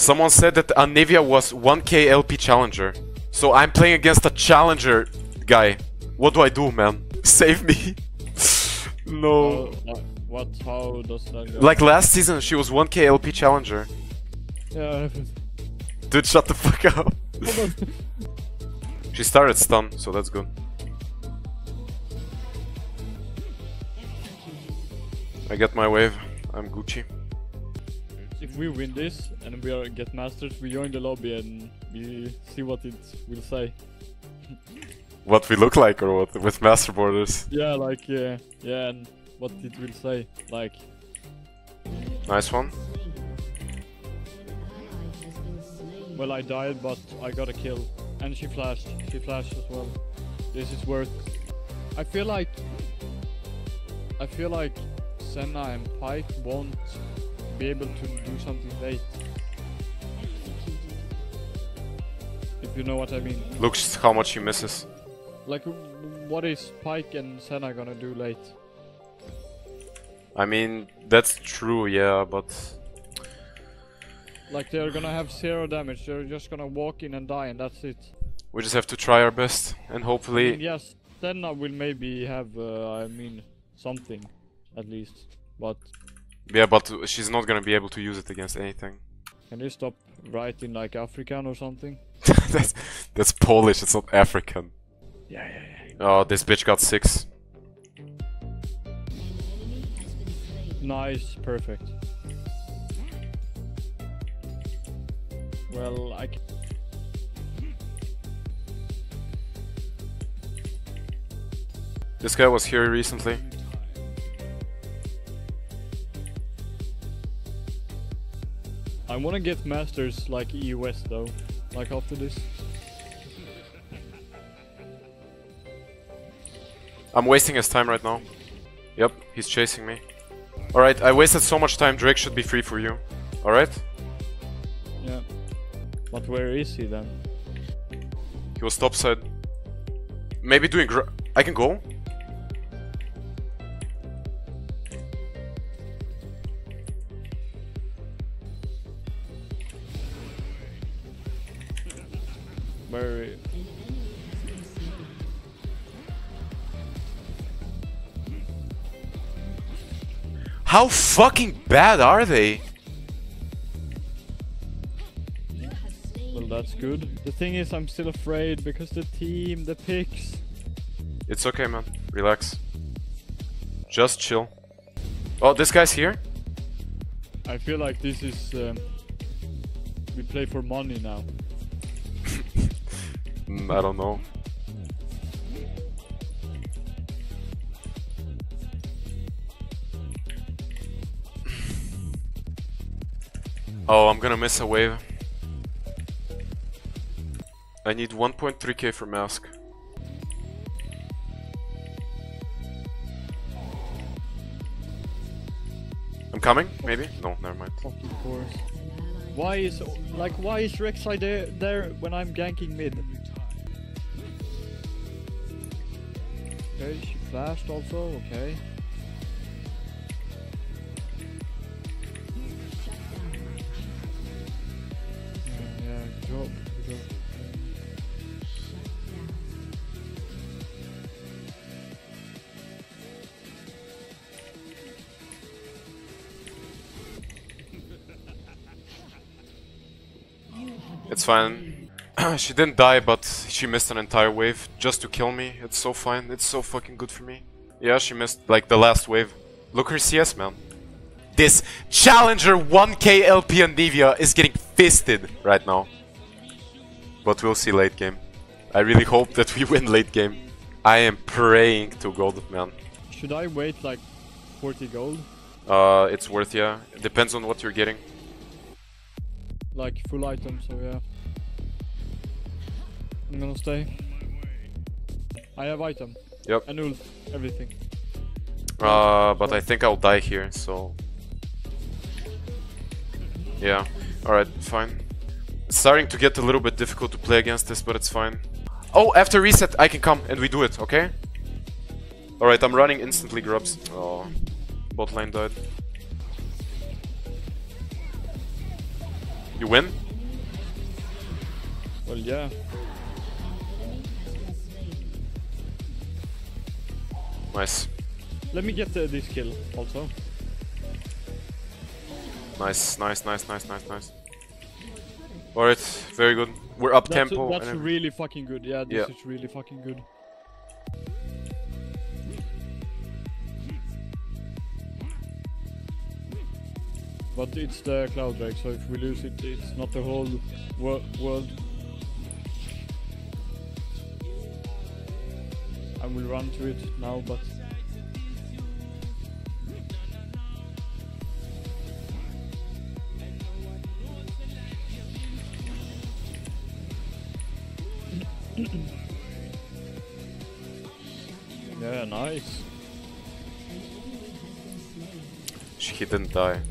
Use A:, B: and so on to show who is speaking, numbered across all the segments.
A: Someone said that Anivia was 1k LP challenger. So I'm playing against a challenger guy. What do I do, man? Save me. No.
B: What? How does that go?
A: Like last season, she was 1k LP challenger.
B: Yeah.
A: Dude, shut the fuck up. She started stun, so that's good. I get my wave. I'm Gucci.
B: If we win this and we get masters, we join the lobby and we see what it will say.
A: What we look like or what? With master borders?
B: Yeah, like, yeah, and what it will say, like.
A: Nice one.
B: Well, I died, but I got a kill. And she flashed as well. This is worth. I feel like Senna and Pike won't be able to do something late. If you know what I mean.
A: Look how much she misses.
B: Like, what is Pike and Senna gonna do late?
A: I mean, that's true, yeah, but...
B: Like, they're gonna have 0 damage, they're just gonna walk in and die and that's it.
A: We just have to try our best, and hopefully...
B: Yes, Senna will maybe have, I mean, something, at least, but...
A: Yeah, but she's not gonna be able to use it against anything.
B: Can you stop writing like African or something?
A: that's Polish, it's not African.
B: Yeah.
A: Oh, this bitch got 6.
B: Nice, perfect. Well,
A: This guy was here recently.
B: I wanna get masters like EUS though, like after this.
A: I'm wasting his time right now. Yep, he's chasing me. Alright, I wasted so much time, Drake should be free for you. Alright?
B: Yeah. But where is he then?
A: He was topside. Maybe doing I can go?
B: Where?
A: How fucking bad are they?
B: Well, that's good. The thing is, I'm still afraid because the team, the picks.
A: It's okay, man. Relax. Just chill. Oh, this guy's here?
B: I feel like this is... we play for money now.
A: I don't know. Oh, I'm gonna miss a wave. I need 1.3k for mask. I'm coming? Maybe? No, never mind.
B: Fucking course. Why is Rek'Sai there when I'm ganking mid? Okay, she flashed also, okay. Yeah, good job.
A: It's fine. She didn't die, but she missed an entire wave just to kill me. It's so fine. It's so fucking good for me. Yeah, she missed like the last wave. Look her CS, man. This challenger 1k LP Anivia is getting fisted right now. But we'll see late game. I really hope that we win late game. I am praying to gold, man.
B: Should I wait like 40 gold?
A: It's worth, yeah. It depends on what you're getting.
B: Like full item, so yeah. I'm gonna stay. I have item.
A: Yep.
B: And ult, everything.
A: But I think I'll die here, so... Yeah. Alright, fine. It's starting to get a little bit difficult to play against this, but it's fine. Oh, after reset I can come and we do it, okay? Alright, I'm running instantly, grubs. Oh, bot lane died. You win?
B: Well, yeah.
A: Nice.
B: Let me get this kill also.
A: Nice. Alright, very good. We're up tempo.
B: That's really fucking good. Yeah, this is really fucking good. But it's the Cloud Drake, so if we lose it, it's not the whole world. I will run to it now, but... Yeah, nice.
A: He didn't die.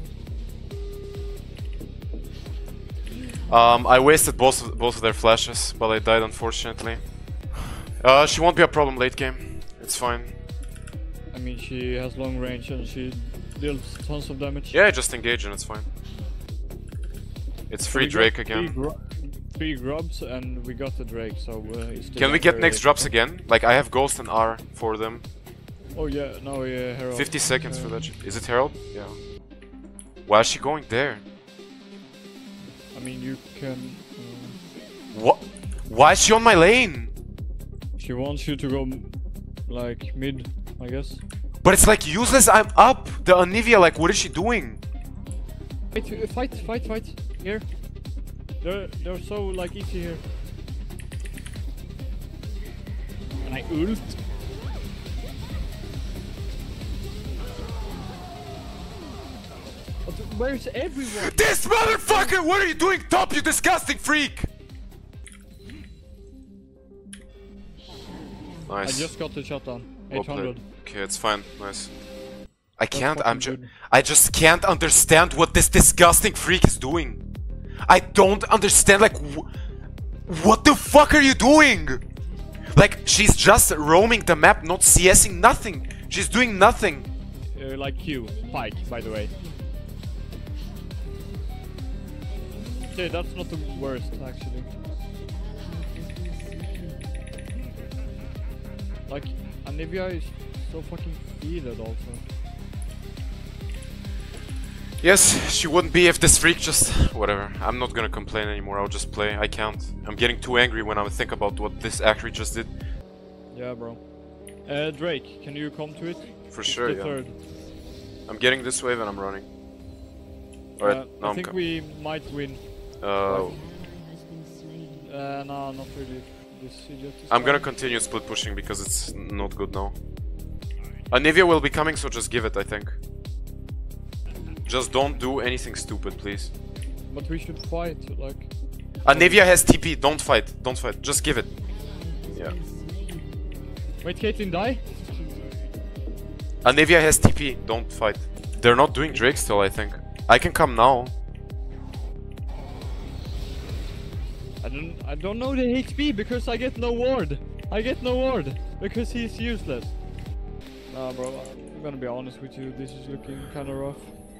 A: I wasted both of their flashes, but I died unfortunately. She won't be a problem late game. It's fine.
B: I mean, she has long range and she deals tons of damage.
A: Yeah, just engage and it's fine. It's free Drake again.
B: Three grubs and we got the Drake, so it's
A: Can we get next drops again? Like, I have Ghost and R for them.
B: Oh yeah, no, yeah, Herald.
A: 50 seconds for that. Is it Herald? Yeah. Why is she going there?
B: I mean, you can...
A: What? Why is she on my lane?
B: She wants you to go, like, mid, I guess.
A: But it's like useless, I'm up! The Anivia, like, what is she doing?
B: Fight! Here. They're so, like, easy here. And I ult. But where's everyone?
A: This motherfucker! What are you doing top, you disgusting freak? Nice.
B: I just got the shot down. 800.
A: Okay, it's fine. Nice. I just can't understand what this disgusting freak is doing. I don't understand, like, what the fuck are you doing? Like, she's just roaming the map, not CSing, nothing. She's doing nothing.
B: Like Q, Pike, by the way. Okay, that's not the worst, actually. Like, Anivia is so fucking heated also.
A: Yes, she wouldn't be if this freak just... Whatever, I'm not gonna complain anymore, I'll just play, I can't. I'm getting too angry when I think about what this actually just did.
B: Yeah, bro. Drake, can you come to it?
A: For sure, yeah.
B: Third.
A: I'm getting this wave and I'm running. Alright, now
B: I think we might win.
A: No,
B: not really. This idiot is
A: I'm gonna continue split pushing because it's not good now. Anivia will be coming, so just give it, I think. Just don't do anything stupid, please.
B: But we should fight, like...
A: Anivia has TP, don't fight, just give it. Yeah.
B: Wait, Caitlyn, die?
A: Anivia has TP, don't fight. They're not doing Drake still, I think. I can come now.
B: I don't know the HP because I get no ward. Because he's useless. Nah, bro, I'm gonna be honest with you. This is looking kinda rough.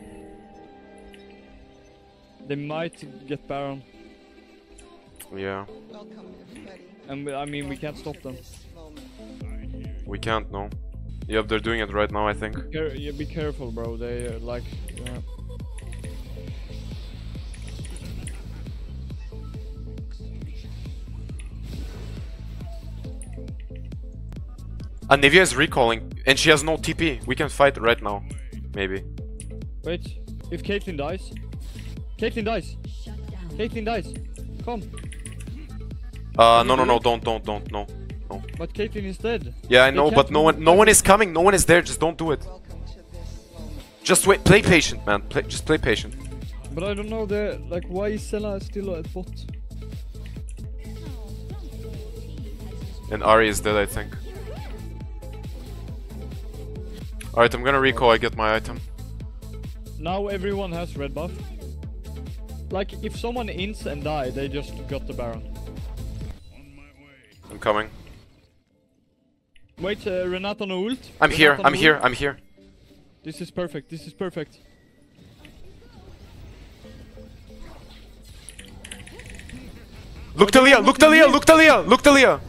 B: They might get Baron.
A: Yeah.
B: And I mean, we can't stop them.
A: We can't, no. Yep, they're doing it right now, I think.
B: Yeah, be careful, bro. They like...
A: Anivia is recalling, and she has no TP. We can fight right now. Maybe.
B: Wait, if Caitlyn dies... Caitlyn dies! Come!
A: No, don't, no.
B: But Caitlyn is dead.
A: Yeah, I know, but no one is coming, no one is there, just don't do it. Just wait, play patient, man. Just play patient.
B: But I don't know like, why is Senna still at bot?
A: And Ari is dead, I think. Alright, I'm gonna recall, I get my item.
B: Now everyone has red buff. Like, if someone ints and die, they just got the Baron.
A: I'm coming.
B: Wait, Renata no ult?
A: I'm here.
B: This is perfect.
A: Look Talia, look Talia, look Talia, look Talia!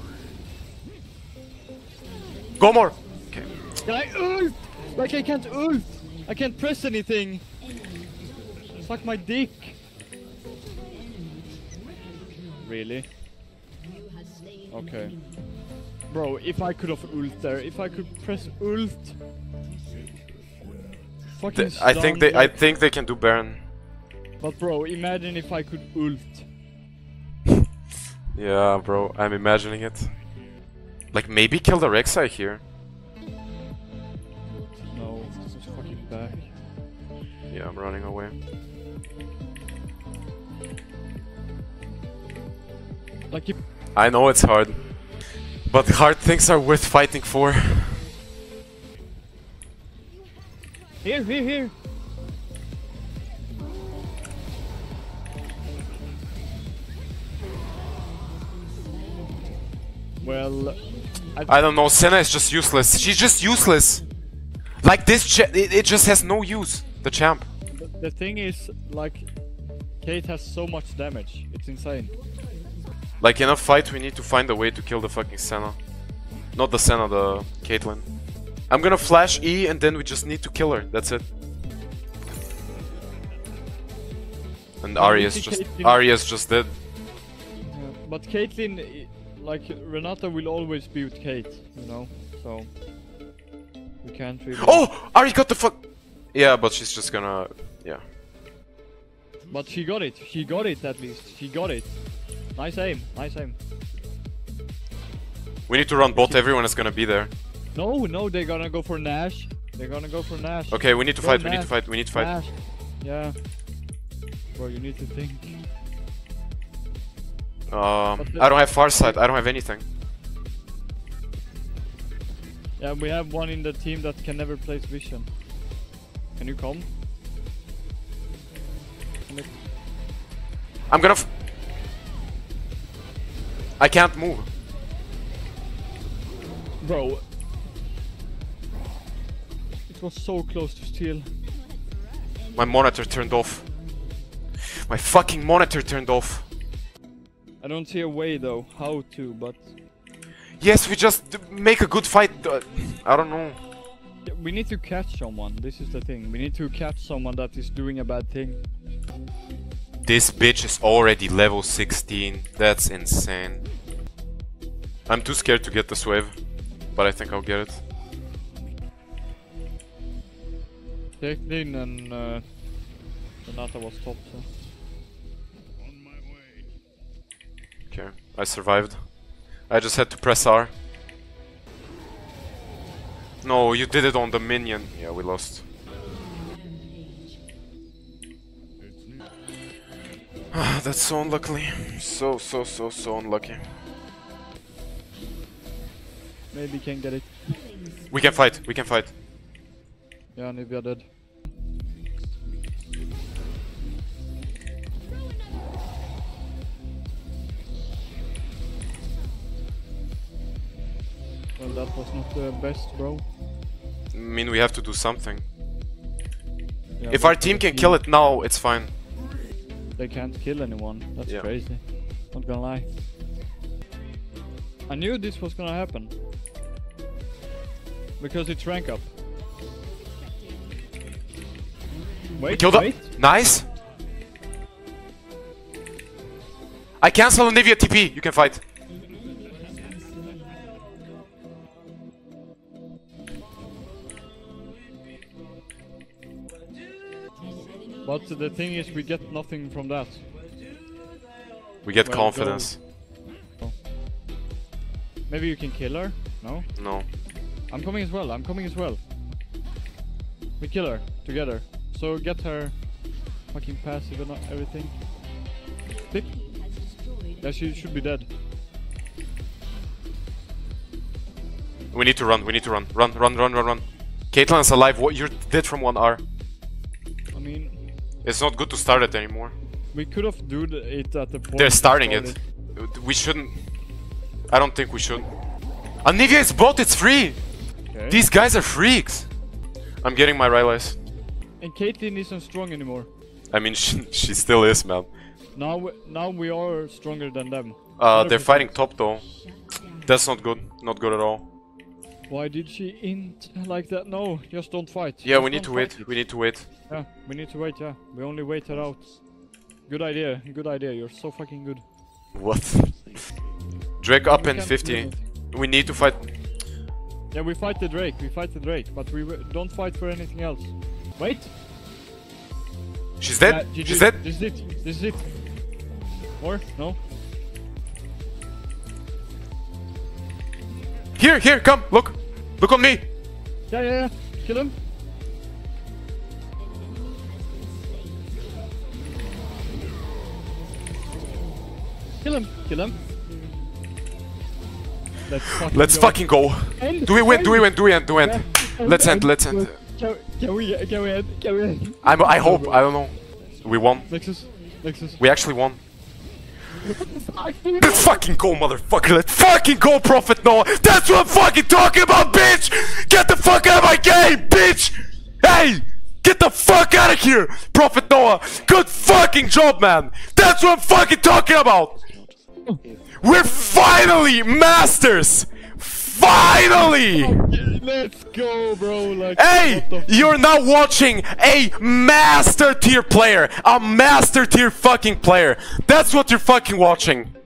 A: Go more! Okay.
B: Can I ult? Like I can't ult! I can't press anything! Suck my dick! Really? Okay. Bro, if I could have ult there, if I could press ult... Fucking
A: I think they can do Baron.
B: But bro, imagine if I could ult.
A: Yeah, bro, I'm imagining it. Like, maybe kill the Rek'Sai here.
B: No, just fucking back.
A: Yeah, I'm running away.
B: Like if...
A: I know it's hard. But hard things are worth fighting for.
B: Here, here, here! Well...
A: I don't know, Senna is just useless. She's just useless! Like this it just has no use, the champ.
B: The thing is, like... Kate has so much damage, it's insane.
A: Like in a fight we need to find a way to kill the fucking Senna. Not the Senna, the Caitlyn. I'm gonna flash E and then we just need to kill her, that's it. And Arya's just dead.
B: Yeah, but Caitlyn, like Renata will always be with Kate, you know, so we can't really...
A: Oh! Arya got the fuck... Yeah, but she's just gonna... yeah.
B: But she got it at least, she got it. Nice aim, nice aim.
A: We need to run bot, everyone is gonna be there.
B: No, no, they're gonna go for Nash. They're gonna go for Nash.
A: Okay, we need to fight, we need
B: Nash.
A: to fight, we need to fight.
B: Nash. Yeah. Bro, you need to think.
A: I don't have Farsight, I don't have anything.
B: Yeah, we have one in the team that can never place vision. Can you come?
A: I'm gonna I can't move.
B: Bro. It was so close to steal.
A: My monitor turned off. My fucking monitor turned off.
B: I don't see a way though, how to, but...
A: Yes, we just make a good fight. I don't know.
B: Yeah, we need to catch someone, this is the thing. We need to catch someone that is doing a bad thing.
A: This bitch is already level 16. That's insane. I'm too scared to get this wave, but I think I'll get it.
B: Caitlyn and Renata was top, so...
A: Okay, I survived. I just had to press R. No, you did it on the minion. Yeah, we lost. That's so unlucky. So unlucky.
B: Maybe can get it.
A: We can fight, we can fight.
B: Yeah, Nivea dead. Well, that was not the best, bro.
A: I mean, we have to do something.
B: Yeah,
A: If our team can kill it now, it's fine.
B: They can't kill anyone. That's
A: Yeah.
B: crazy. Not gonna lie. I knew this was gonna happen. Because it's rank up. Wait,
A: We killed
B: wait.
A: it. Nice. I cancel Nivea TP. You can fight.
B: But the thing is, we get nothing from that.
A: We get
B: Well,
A: confidence.
B: Maybe you can kill her? No?
A: No.
B: I'm coming as well, I'm coming as well. We kill her, together. So get her fucking passive and everything. Click. Yeah, she should be dead.
A: We need to run. We need to run. Run, run, run, run, run. Caitlyn's alive. What? You're dead from 1R.
B: I mean...
A: It's not good to start it anymore.
B: We could have done it at the point...
A: They're starting it. We shouldn't... I don't think we should. Anivia is bot, it's free!
B: Okay.
A: These guys are freaks! I'm getting my Rylai's.
B: And Caitlyn isn't strong anymore.
A: I mean, she still is, man.
B: Now we are stronger than them.
A: They're fighting top though. That's not good. Not good at all.
B: Why did she int like that? No, just don't fight.
A: Yeah,
B: Just
A: we need
B: don't
A: to wait.
B: fight it.
A: We need to wait.
B: Yeah, we need to wait, yeah. We only waited out. Good idea, good idea. You're so fucking good.
A: What? Drake up
B: We
A: in
B: can't
A: 50.
B: do anything.
A: We need to fight.
B: Yeah, we fight the Drake, but we don't fight for anything else. Wait!
A: She's dead.
B: Yeah,
A: She's dead.
B: This is it, this is it. Or, no?
A: Here, come, look. Look on me.
B: Yeah. Kill him. Kill him.
A: Let's fucking go. Do we win? Do we win? Do we end? Do we end? Let's end. Let's end.
B: Can we end?
A: I hope. I don't know. We won.
B: Nexus.
A: We actually won. Let's fucking go, motherfucker. Let's fucking go, Prophet Noah. That's what I'm fucking talking about, bitch. Get the fuck out of my game, bitch. Hey, get the fuck out of here, Prophet Noah. Good fucking job, man. That's what I'm fucking talking about. We're finally masters. Finally.
B: Let's go, bro. Like,
A: Hey, you're now watching a master tier player. A master tier fucking player. That's what you're fucking watching.